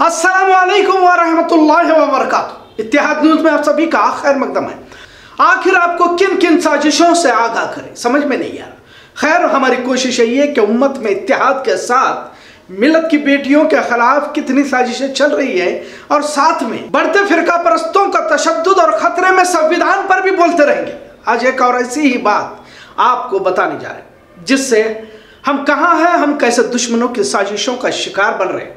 अस्सलामुअलैकुम वरहमतुल्लाहि वबरकातुहू। इत्तेहाद न्यूज़ में आप सभी का खैर मकदम है। आखिर आपको किन किन साजिशों से आगाह करें, समझ में नहीं आ रहा। खैर, हमारी कोशिश यही है कि उम्मत में इत्तेहाद के साथ मिलत की बेटियों के खिलाफ कितनी साजिशें चल रही है और साथ में बढ़ते फिरका परस्तों का तशद्दुद और खतरे में संविधान पर भी बोलते रहेंगे। आज एक और ऐसी ही बात आपको बताने जा रहे हैं जिससे हम कहाँ हैं, हम कैसे दुश्मनों की साजिशों का शिकार बन रहे हैं।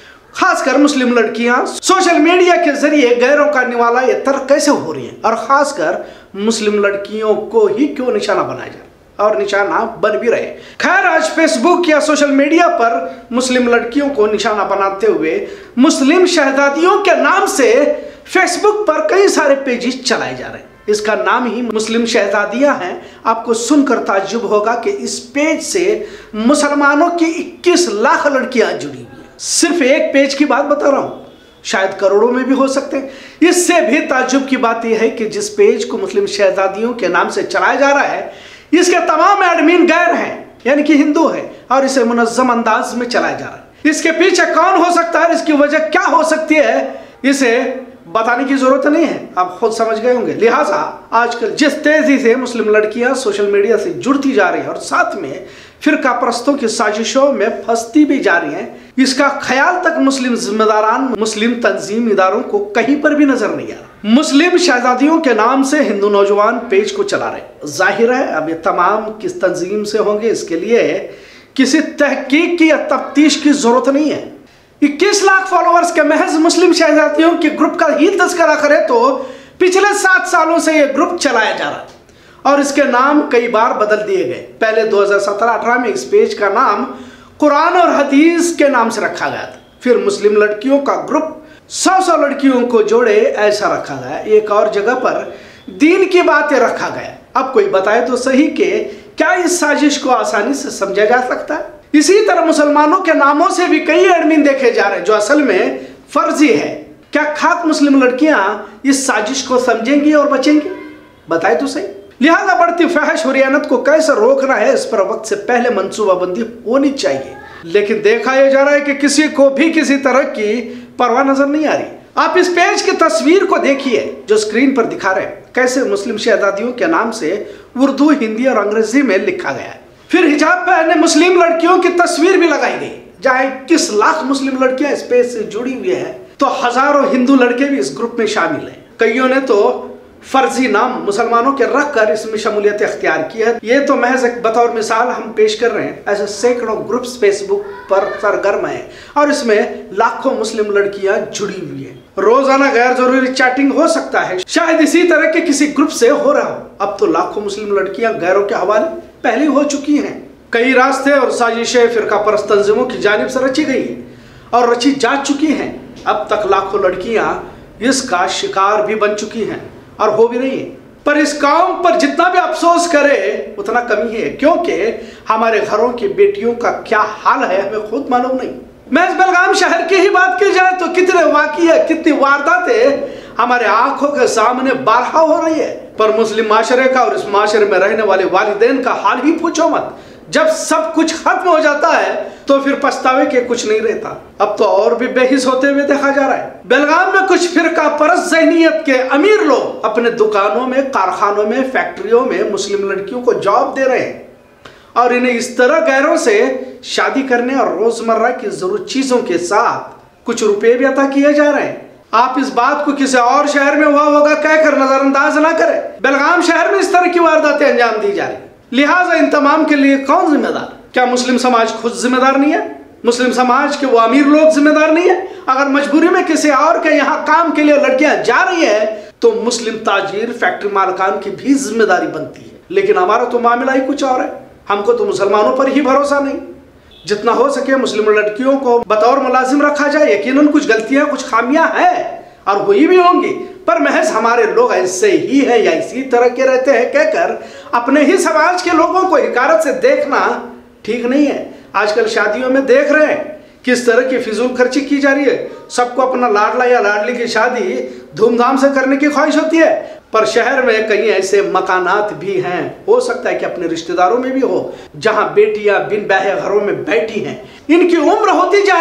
खासकर मुस्लिम लड़कियां सोशल मीडिया के जरिए गैरों का निवाला ये तर्क कैसे हो रही हैं और खासकर मुस्लिम लड़कियों को ही क्यों निशाना बनाया जा रहा और निशाना बन भी रहे। खैर, आज फेसबुक या सोशल मीडिया पर मुस्लिम लड़कियों को निशाना बनाते हुए मुस्लिम शहजादियों के नाम से फेसबुक पर कई सारे पेजेस चलाए जा रहे हैं। इसका नाम ही मुस्लिम शहजादियां हैं। आपको सुनकर ताज्जुब होगा कि इस पेज से मुसलमानों की 21 लाख लड़कियां जुड़ी हुई हैं। सिर्फ एक पेज की बात बता रहा हूं, शायद करोड़ों में भी हो सकते हैं। इससे भी ताज्जुब की बात यह है कि जिस पेज को मुस्लिम शहजादियों के नाम से चलाया जा रहा है, इसके तमाम एडमिन गैर हैं, यानी कि हिंदू है, और इसे मुनज़्ज़म अंदाज में चलाया जा रहा है। इसके पीछे कौन हो सकता है, इसकी वजह क्या हो सकती है, इसे बताने की जरूरत नहीं है, आप खुद समझ गए होंगे। लिहाजा आजकल जिस तेजी से मुस्लिम लड़कियां सोशल मीडिया से जुड़ती जा रही हैं और साथ में फिरका परस्तों की साजिशों में फंसती भी जा रही हैं, इसका ख्याल तक मुस्लिम जिम्मेदारान, मुस्लिम तंजीम इदारों को कहीं पर भी नजर नहीं आ रहा। मुस्लिम शहजादियों के नाम से हिंदू नौजवान पेज को चला रहे। जाहिर है अब ये तमाम किस तंजीम से होंगे, इसके लिए किसी तहकीक की या तफ्तीश की जरूरत नहीं है। 21 लाख फॉलोअर्स के महज मुस्लिम शहजादियों के ग्रुप का ही तस्करा करें तो पिछले 7 सालों से यह ग्रुप चलाया जा रहा है और इसके नाम कई बार बदल दिए गए। पहले 2017-18 में इस पेज का नाम कुरान और हदीस के नाम से रखा गया था। फिर मुस्लिम लड़कियों का ग्रुप 100 लड़कियों को जोड़े ऐसा रखा गया। एक और जगह पर दीन की बातें रखा गया। अब कोई बताए तो सही कि क्या इस साजिश को आसानी से समझा जा सकता है। इसी तरह मुसलमानों के नामों से भी कई एडमिन देखे जा रहे हैं जो असल में फर्जी है। क्या खाक मुस्लिम लड़कियां इस साजिश को समझेंगी और बचेंगी, बताए तो सही। लिहाजा बढ़ती फहश हुरियानत को कैसे रोकना है, इस पर वक्त से पहले मंसूबाबंदी होनी चाहिए। लेकिन देखा यह जा रहा है कि किसी को भी किसी तरह की परवाह नजर नहीं आ रही। आप इस पेज की तस्वीर को देखिए जो स्क्रीन पर दिखा रहे हैं, कैसे मुस्लिम शहजादियों के नाम से उर्दू, हिंदी और अंग्रेजी में लिखा गया है। फिर हिजाब पहने मुस्लिम लड़कियों की तस्वीर भी लगाई गई। जहां 21 लाख मुस्लिम लड़कियां इस पेज से जुड़ी हुई हैं, तो हजारों हिंदू लड़के भी इस ग्रुप में शामिल हैं। कईयों ने तो फर्जी नाम मुसलमानों के रख कर इसमें शमूलियत इख्तियार की है। ये तो महज एक बतौर मिसाल हम पेश कर रहे हैं। ऐसे सैकड़ों ग्रुप्स फेसबुक पर सरगर्म हैं और इसमें लाखों मुस्लिम लड़कियां जुड़ी हुई हैं। रोजाना गैर जरूरी चैटिंग हो सकता है, शायद इसी तरह के किसी ग्रुप से हो रहा हो। अब तो लाखों मुस्लिम लड़कियां गैरों के हवाले पहले हो चुकी हैं। कई रास्ते और साजिशें फिरका परस्त तंजीमों की जानिब से रची गई है और रची जा चुकी हैं। अब तक लाखों लड़कियां इसका शिकार भी बन चुकी हैं और हो भी रही है। पर इस काम पर जितना भी अफसोस करे उतना कमी है, क्योंकि हमारे घरों की बेटियों का क्या हाल है हमें खुद मालूम नहीं। महज बेलगाम शहर की ही बात की जाए तो कितने वाक़िया, कितनी वारदातें हमारे आंखों के सामने बारहा हो रही है। पर मुस्लिम माशरे का और इस माशरे में रहने वाले वालिदैन का हाल ही पूछो मत। जब सब कुछ खत्म हो जाता है तो फिर पछतावे के कुछ नहीं रहता। अब तो और भी बेहिस होते हुए देखा जा रहा है। बेलगाम में कुछ फिरका परस्त ज़हनियत के अमीर लोग अपने दुकानों में, कारखानों में, फैक्ट्रियों में मुस्लिम लड़कियों को जॉब दे रहे हैं और इन्हें इस तरह गैरों से शादी करने और रोजमर्रा की जरूरत चीजों के साथ कुछ रुपए भी अता किए जा रहे हैं। आप इस बात को किसी और शहर में हुआ होगा कहकर नजरअंदाज ना करें। बेलगाम शहर में इस तरह की वारदातें अंजाम दी जा रही। लिहाजा इन तमाम के लिए कौन जिम्मेदार? क्या मुस्लिम समाज खुद जिम्मेदार नहीं है? मुस्लिम समाज के वो अमीर लोग जिम्मेदार नहीं है? अगर मजबूरी में किसी और के यहाँ काम के लिए लड़कियां जा रही है तो मुस्लिम ताजिर, फैक्ट्री मालिकान की भी जिम्मेदारी बनती है। लेकिन हमारा तो मामला ही कुछ और है। हमको तो मुसलमानों पर ही भरोसा नहीं। जितना हो सके मुस्लिम लड़कियों को बतौर मुलाजिम रखा जाए। यकीनन कुछ गलतियां, कुछ खामियां हैं और हुई भी होंगी, पर महज हमारे लोग ऐसे ही है या इसी तरह के रहते हैं कहकर अपने ही समाज के लोगों को हिकारत से देखना ठीक नहीं है। आजकल शादियों में देख रहे हैं किस तरह की फिजूल खर्ची की जा रही है। सबको अपना लाडला या लाडली की शादी धूमधाम से करने की ख्वाहिश होती है, पर शहर में कई ऐसे मकानात भी हैं, हो सकता है कि अपने रिश्तेदारों में भी हो, जहां बेटियां बिन ब्याहे घरों में बैठी हैं। इनकी उम्र होती जा रही है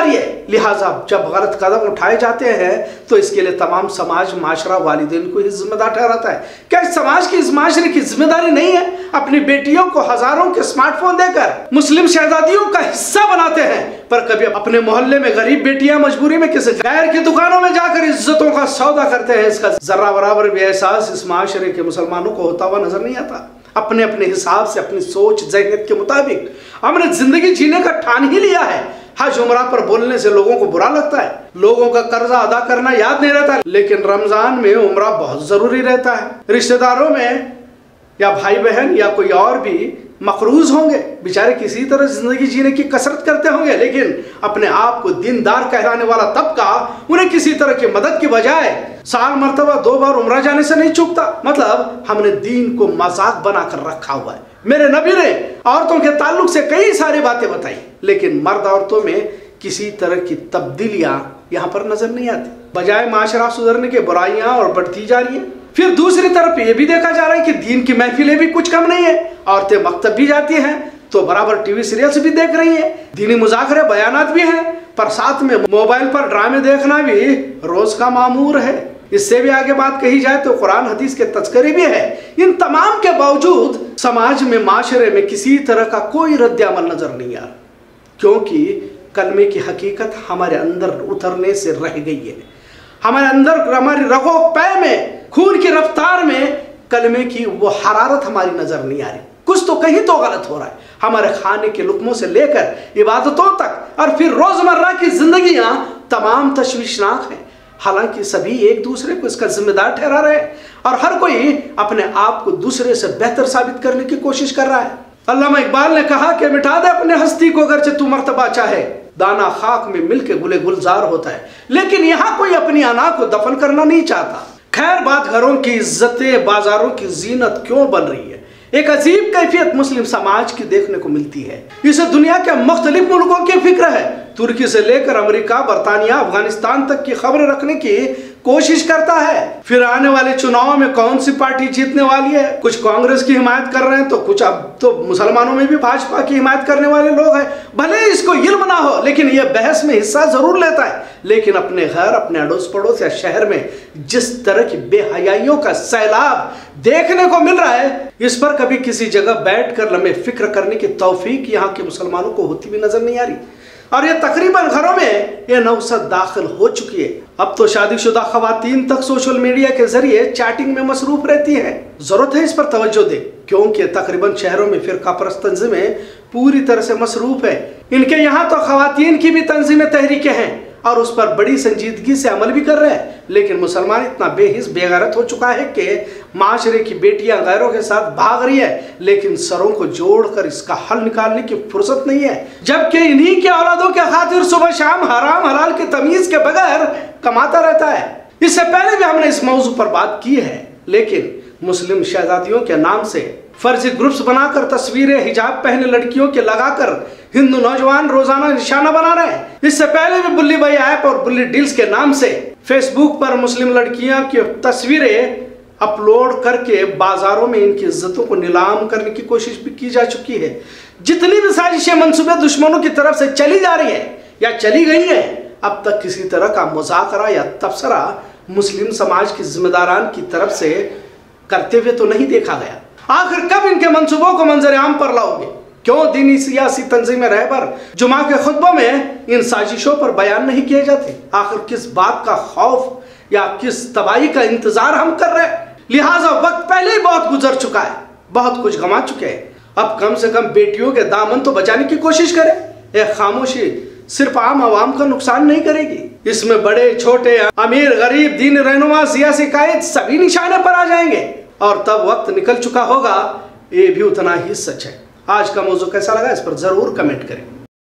लिहाजा जब गलत कदम उठाए जाते हैं तो इसके लिए तमाम समाज, माशरा, वालिदैन को ही जिम्मेदार ठहराता है। क्या इस समाज की, इस माशरे की जिम्मेदारी नहीं है अपनी बेटियों को हजारों के स्मार्टफोन देकर मुस्लिम शहजादियों का हिस्सा बनाते हैं, पर कभी अपने मोहल्ले में गरीब बेटियां मजबूरी में किसी गैर की दुकानों में जाकर इज्जतों का सौदा करते हैं? इसका जरा बराबर भी एहसास इस माशरे के मुसलमानों को होता हुआ नजर नहीं आता। अपने अपने हिसाब से, अपनी सोच ज़हनियत के मुताबिक हमने जिंदगी जीने का ठान ही लिया है। हज उमरा पर बोलने से लोगों को बुरा लगता है, लोगों का कर्जा अदा करना याद नहीं रहता, लेकिन रमजान में उमरा बहुत जरूरी रहता है। रिश्तेदारों में या भाई बहन या कोई और भी मकरूज होंगे, बेचारे किसी तरह जिंदगी जीने की कसरत करते होंगे, लेकिन अपने आप को दीनदार कहलाने वाला तबका उन्हें किसी तरह की मदद की बजाय साल मरतबा 2 बार उम्रा जाने से नहीं चूकता। मतलब हमने दीन को मजाक बनाकर रखा हुआ है। मेरे नबी ने औरतों के ताल्लुक से कई सारी बातें बताई, लेकिन मर्द औरतों में किसी तरह की तब्दीलियां यहाँ पर नजर नहीं आती। बजाय माशरा सुधरने के बुराइयां और बढ़ती जा रही है। फिर दूसरी तरफ ये भी देखा जा रहा है कि दीन की महफिलें भी कुछ कम नहीं है। औरतें मकतब भी जाती हैं तो बराबर टीवी सीरियल्स भी देख रही हैं, दीनी मुज़ाकरे बयानात भी हैं, पर साथ में मोबाइल पर ड्रामे देखना भी रोज का मामूर है। इससे भी आगे बात कही जाए तो कुरान हदीस के तस्करी भी है। इन तमाम के बावजूद समाज में, माशरे में किसी तरह का कोई रद्द अमल नजर नहीं आ रहा, क्योंकि कलमे की हकीकत हमारे अंदर उतरने से रह गई है। हमारे अंदर, हमारी रगो पै में, खून की रफ्तार में कलमे की वो हरारत हमारी नजर नहीं आ रही। कुछ तो कहीं तो गलत हो रहा है। हमारे खाने के लुक्मों से लेकर इबादतों तक और फिर रोजमर्रा की जिंदगियां तमाम तशवीशनाक हैं। हालांकि सभी एक दूसरे को इसका जिम्मेदार ठहरा रहे हैं और हर कोई अपने आप को दूसरे से बेहतर साबित करने की कोशिश कर रहा है। अल्लामा इकबाल ने कहा कि मिटा दे अपने हस्ती को अगरचे तू मर्तबा चाहे, दाना खाक में मिलके गुले गुलजार होता है। लेकिन यहाँ कोई अपनी अना को दफन करना नहीं चाहता। खैर, बात घरों की इज्जतें, बाजारों की जीनत क्यों बन रही है? एक अजीब कैफियत मुस्लिम समाज की देखने को मिलती है। इसे दुनिया के मुख्तलिफ मुल्कों की फिक्र है। तुर्की से लेकर अमेरिका, बरतानिया, अफगानिस्तान तक की खबरें रखने की कोशिश करता है। फिर आने वाले चुनाव में कौन सी पार्टी जीतने वाली है। कुछ कांग्रेस की हिमायत कर रहे हैं तो कुछ अब तो मुसलमानों में भी भाजपा की हिमायत करने वाले लोग हैं। भले इसको इल्म ना हो, लेकिन यह बहस में हिस्सा जरूर लेता है। लेकिन अपने घर, अपने अड़ोस पड़ोस या शहर में जिस तरह की बेहयाइयों का सैलाब देखने को मिल रहा है, इस पर कभी किसी जगह बैठकर लम्हे फिक्र करने की तौफीक यहाँ के मुसलमानों को होती भी नजर नहीं आ रही। और ये तकरीबन घरों में ये नौसत दाखिल हो चुकी है। अब तो शादीशुदा खवातीन तक सोशल मीडिया के जरिए चैटिंग में मसरूफ रहती हैं। जरूरत है इस पर तवज्जो दे, क्योंकि तकरीबन शहरों में फिरका परस्त तंजीमें पूरी तरह से मसरूफ है। इनके यहाँ तो खवातीन की भी तंजीमें, तहरीकें हैं और उस पर बड़ी संजीदगी से अमल भी कर रहे हैं। लेकिन मुसलमान इतना बेहिस, बेगैरत हो चुका है कि माशरे की बेटियां गैरों के साथ भाग रही है, लेकिन सरों को जोड़कर इसका हल निकालने की फुर्सत नहीं है। जबकि इन्हीं के औलादों के खातिर सुबह शाम हराम हलाल की तमीज के बगैर कमाता रहता है। इससे पहले भी हमने इस मौजू पर बात की है, लेकिन मुस्लिम शहजादियों के नाम से फर्जी ग्रुप्स बनाकर तस्वीरें हिजाब पहने लड़कियों के लगाकर हिंदू नौजवान रोजाना निशाना बना रहे हैं। इससे पहले भी बुल्ली भाई ऐप और बुल्ली डील्स के नाम से फेसबुक पर मुस्लिम लड़कियां की तस्वीरें अपलोड करके बाजारों में इनकी इज्जतों को नीलाम करने की कोशिश भी की जा चुकी है। जितनी भी साजिशें, मंसूबे दुश्मनों की तरफ से चली जा रही है या चली गई है, अब तक किसी तरह का मुज़ाकरा या तबसरा मुस्लिम समाज की जिम्मेदारान की तरफ से करते हुए तो नहीं देखा गया। आखिर कब इनके मंसूबों को मंजर आम पर लाओगे? क्यों दीनी सियासी तंजीमें रहबर जुमा के खुतबों में इन साजिशों पर बयान नहीं किए जाते? आखिर किस बात का खौफ या किस तबाही का इंतजार हम कर रहे हैं? लिहाजा वक्त पहले ही बहुत गुजर चुका है, बहुत कुछ गंवा चुके हैं। अब कम से कम बेटियों के दामन तो बचाने की कोशिश करें। यह खामोशी सिर्फ आम आवाम का नुकसान नहीं करेगी, इसमें बड़े छोटे, अमीर गरीब, दीन रहनुमा, सियासी कायद सभी निशाने पर आ जाएंगे और तब वक्त निकल चुका होगा। ये भी उतना ही सच है। आज का मौजू कैसा लगा इस पर जरूर कमेंट करें।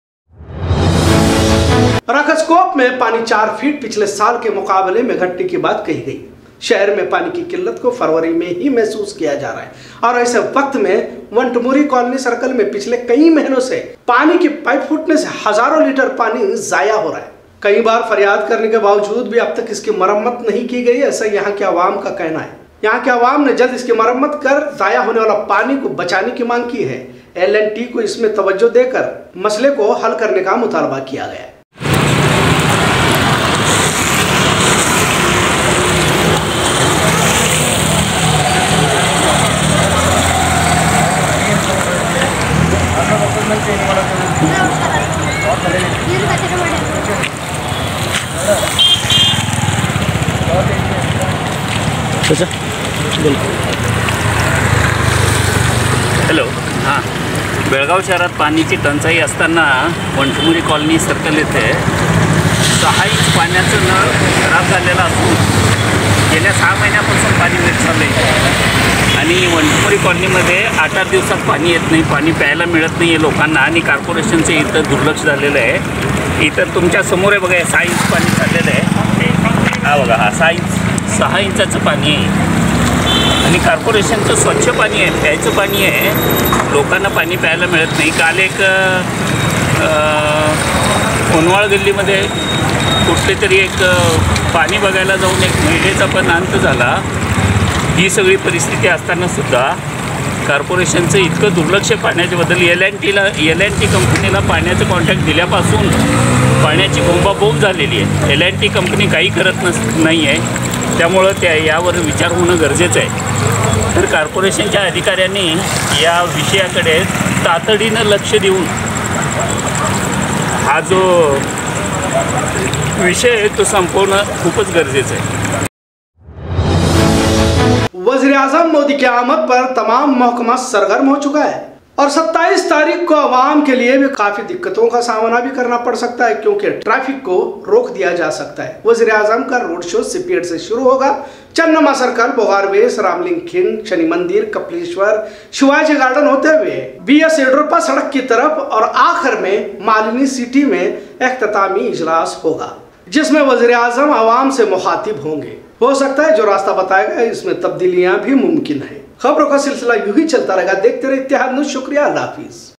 राकास्कोप में पानी 4 फीट पिछले साल के मुकाबले में घटने की बात कही गई। शहर में पानी की किल्लत को फरवरी में ही महसूस किया जा रहा है और ऐसे वक्त में वंटमुरी कॉलोनी सर्कल में पिछले कई महीनों से पानी की पाइप फूटने से हजारों लीटर पानी जाया हो रहा है। कई बार फरियाद करने के बावजूद भी अब तक इसकी मरम्मत नहीं की गई, ऐसा यहाँ के आवाम का कहना है। यहाँ के आवाम ने जल्द इसकी मरम्मत कर जाया होने वाला पानी को बचाने की मांग की है। LNT को इसमें तवज्जो देकर मसले को हल करने का मुतालबा किया गया है। हॅलो, हां, बेळगाव शहरात पाण्याची टंचाई असताना वंटमुरी कॉलनी सर्कल येथे 6 इंच पाण्याचं नळ खराब झालेला असून गेल्या 6 महिन्यापासून पाणी वेट चाललं आहे आणि वंटमुरी कॉलनीमध्ये 8-8 दिवसात पाणी येत नाही, पाणी प्यायला मिळत नाही आहे लोकांना आणि कॉर्पोरेशनचं इथं दुर्लक्ष झालेलं आहे. इतर तुमच्या समोर आहे बघा, 6 इंच पाणी चाललेलं आहे. हा बघा, हा 6 इंचाचं पाणी आहे आणि कॉर्पोरेशनचं स्वच्छ पाणी आहे, प्यायचं पाणी आहे, लोकांना पाणी प्यायला मिळत नाही. काल एक कोनवाळ गल्लीमध्ये कुठले तरी एक पाणी बघायला जाऊन एक महिलेचा पण अंत झाला. ही सगळी परिस्थिती असतानासुद्धा कॉर्पोरेशनचं इतकं दुर्लक्ष पाण्याच्याबद्दल. LNT कंपनीला पाण्याचं कॉन्ट्रॅक्ट दिल्यापासून पाण्याची बोंबाबोंब झालेली आहे. LNT कंपनी काही करत नाही आहे, त्यामुळं यावर विचार होणं गरजेचं आहे. तर कॉर्पोरेशनच्या अधिकाऱ्यांनी या विषयाकडे तातडीनं लक्ष देऊन हा जो विषय आहे तो संपवणं खूपच गरजेचं आहे. वज़ीर-ए-आज़म मोदी की आमद पर तमाम महकमा सरगर्म हो चुका है और 27 तारीख को आवाम के लिए भी काफी दिक्कतों का सामना भी करना पड़ सकता है, क्योंकि ट्रैफिक को रोक दिया जा सकता है. वज़ीर-ए-आज़म का रोड शो सिपीएट से शुरू होगा. चन्नमा सर्कल, बोगारवेस, रामलिंग खिंड, शनि मंदिर, कपिलेश्वर, शिवाजी गार्डन होते हुए BS येडियुरप्पा सड़क की तरफ और आखिर में मालिनी सिटी में इख्तितामी इजलास होगा, जिसमें वज़ीर-ए-आज़म आवाम से मुखातिब होंगे. हो सकता है जो रास्ता बताएगा इसमें तब्दीलियां भी मुमकिन है. खबरों का सिलसिला यूं ही चलता रहेगा. देखते रहे इत्तेहाद न्यूज़. शुक्रिया, अल्लाह हाफिज.